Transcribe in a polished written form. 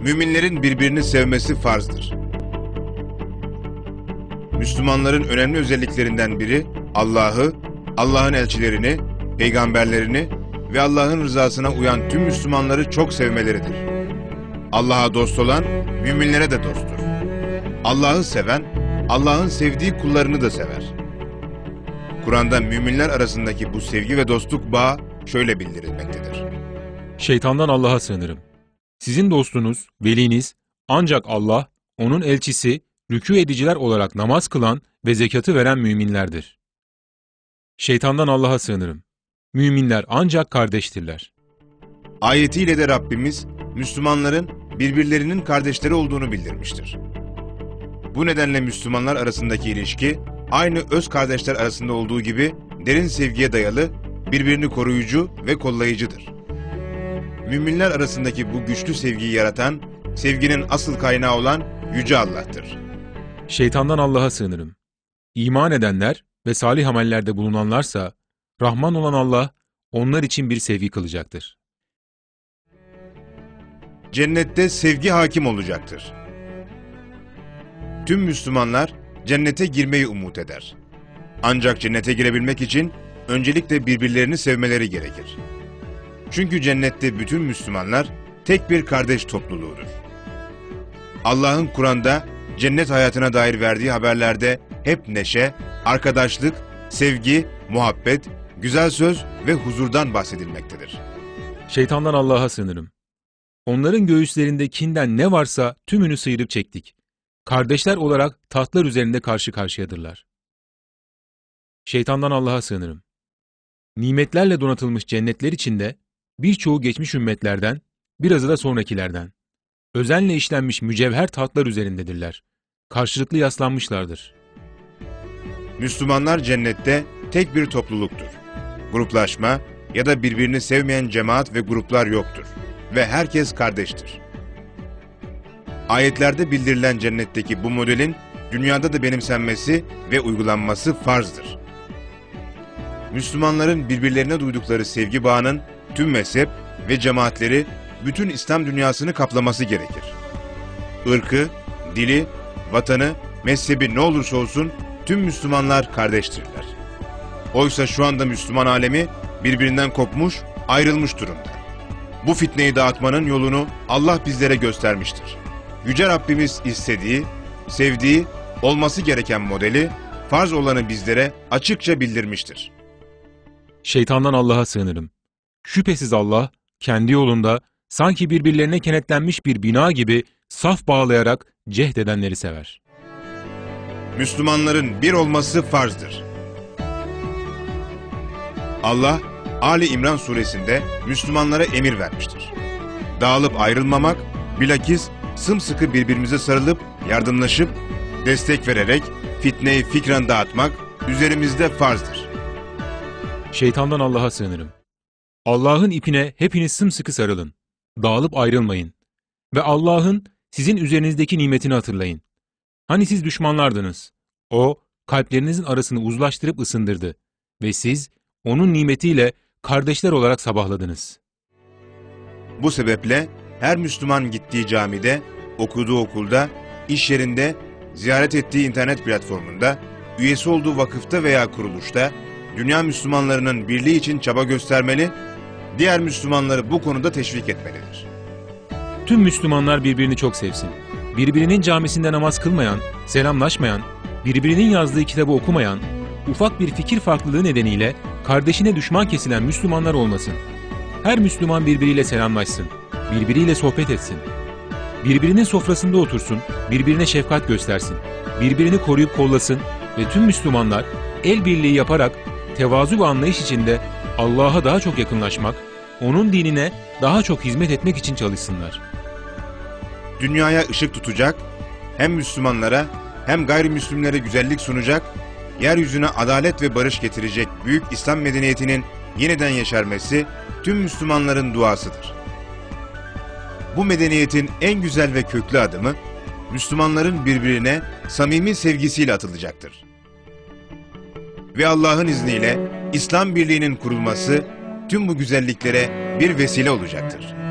Müminlerin birbirini sevmesi farzdır. Müslümanların önemli özelliklerinden biri Allah'ı, Allah'ın elçilerini, peygamberlerini ve Allah'ın rızasına uyan tüm Müslümanları çok sevmeleridir. Allah'a dost olan müminlere de dosttur. Allah'ı seven, Allah'ın sevdiği kullarını da sever. Kur'an'da müminler arasındaki bu sevgi ve dostluk bağı şöyle bildirilmektedir. Şeytandan Allah'a sığınırım. Sizin dostunuz, veliniz ancak Allah, onun elçisi, rükû ediciler olarak namaz kılan ve zekatı veren müminlerdir. Şeytandan Allah'a sığınırım. Müminler ancak kardeştirler. Ayetiyle de Rabbimiz, Müslümanların birbirlerinin kardeşleri olduğunu bildirmiştir. Bu nedenle Müslümanlar arasındaki ilişki, aynı öz kardeşler arasında olduğu gibi derin sevgiye dayalı, birbirini koruyucu ve kollayıcıdır. Müminler arasındaki bu güçlü sevgiyi yaratan, sevginin asıl kaynağı olan Yüce Allah'tır. Şeytandan Allah'a sığınırım. İman edenler ve salih amellerde bulunanlarsa, Rahman olan Allah, onlar için bir sevgi kılacaktır. Cennette sevgi hakim olacaktır. Tüm Müslümanlar cennete girmeyi umut eder. Ancak cennete girebilmek için öncelikle birbirlerini sevmeleri gerekir. Çünkü cennette bütün Müslümanlar tek bir kardeş topluluğudur. Allah'ın Kur'an'da cennet hayatına dair verdiği haberlerde hep neşe, arkadaşlık, sevgi, muhabbet, güzel söz ve huzurdan bahsedilmektedir. Şeytandan Allah'a sığınırım. Onların göğüslerinde kinden ne varsa tümünü sıyırıp çektik. Kardeşler olarak tahtlar üzerinde karşı karşıyadırlar. Şeytandan Allah'a sığınırım. Nimetlerle donatılmış cennetler içinde birçoğu geçmiş ümmetlerden, birazı da sonrakilerden. Özenle işlenmiş mücevher tahtlar üzerindedirler. Karşılıklı yaslanmışlardır. Müslümanlar cennette tek bir topluluktur. Gruplaşma ya da birbirini sevmeyen cemaat ve gruplar yoktur. Ve herkes kardeştir. Ayetlerde bildirilen cennetteki bu modelin dünyada da benimsenmesi ve uygulanması farzdır. Müslümanların birbirlerine duydukları sevgi bağının tüm mezhep ve cemaatleri bütün İslam dünyasını kaplaması gerekir. Irkı, dili, vatanı, mezhebi ne olursa olsun tüm Müslümanlar kardeştirler. Oysa şu anda Müslüman alemi birbirinden kopmuş, ayrılmış durumda. Bu fitneyi dağıtmanın yolunu Allah bizlere göstermiştir. Yüce Rabbimiz istediği, sevdiği, olması gereken modeli, farz olanı bizlere açıkça bildirmiştir. Şeytandan Allah'a sığınırım. Şüphesiz Allah, kendi yolunda sanki birbirlerine kenetlenmiş bir bina gibi saf bağlayarak cehd edenleri sever. Müslümanların bir olması farzdır. Allah, Ali İmran suresinde Müslümanlara emir vermiştir. Dağılıp ayrılmamak, bilakis sımsıkı birbirimize sarılıp, yardımlaşıp, destek vererek fitneyi fikren dağıtmak üzerimizde farzdır. Şeytandan Allah'a sığınırım. Allah'ın ipine hepiniz sımsıkı sarılın. Dağılıp ayrılmayın. Ve Allah'ın sizin üzerinizdeki nimetini hatırlayın. Hani siz düşmanlardınız. O, kalplerinizin arasını uzlaştırıp ısındırdı. Ve siz, onun nimetiyle kardeşler olarak sabahladınız. Bu sebeple her Müslüman gittiği camide, okuduğu okulda, iş yerinde, ziyaret ettiği internet platformunda, üyesi olduğu vakıfta veya kuruluşta, dünya Müslümanlarının birliği için çaba göstermeli, diğer Müslümanları bu konuda teşvik etmelidir. Tüm Müslümanlar birbirini çok sevsin. Birbirinin camisinde namaz kılmayan, selamlaşmayan, birbirinin yazdığı kitabı okumayan, ufak bir fikir farklılığı nedeniyle kardeşine düşman kesilen Müslümanlar olmasın. Her Müslüman birbiriyle selamlaşsın, birbiriyle sohbet etsin. Birbirinin sofrasında otursun, birbirine şefkat göstersin, birbirini koruyup kollasın ve tüm Müslümanlar el birliği yaparak tevazu ve anlayış içinde Allah'a daha çok yakınlaşmak, onun dinine daha çok hizmet etmek için çalışsınlar. Dünyaya ışık tutacak, hem Müslümanlara hem gayrimüslimlere güzellik sunacak, yeryüzüne adalet ve barış getirecek büyük İslam medeniyetinin yeniden yeşermesi tüm Müslümanların duasıdır. Bu medeniyetin en güzel ve köklü adımı, Müslümanların birbirine samimi sevgisiyle atılacaktır. Ve Allah'ın izniyle İslam birliğinin kurulması tüm bu güzelliklere bir vesile olacaktır.